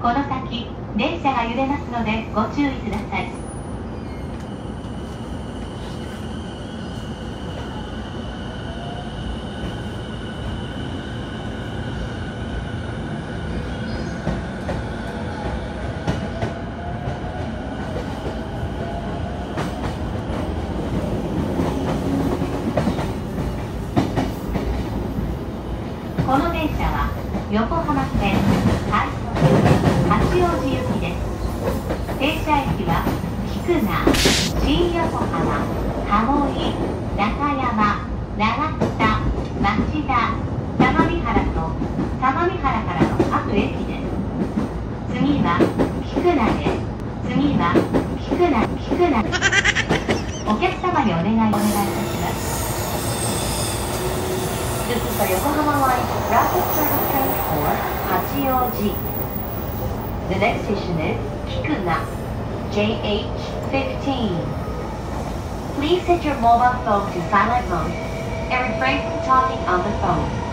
この先、電車が揺れますのでご注意ください。この電車は横浜線快速八王子行きです。停車駅は菊名、新横浜、鴨居、中山、長北、町田、相模原と相模原からの各駅です。次は菊名です。次は菊名。お客様にお願いいたします。This is the Yokohama Line Rapid Service Train for Hachioji. The next station is Kikuna, JH15. Please set your mobile phone to silent mode and refrain from talking on the phone.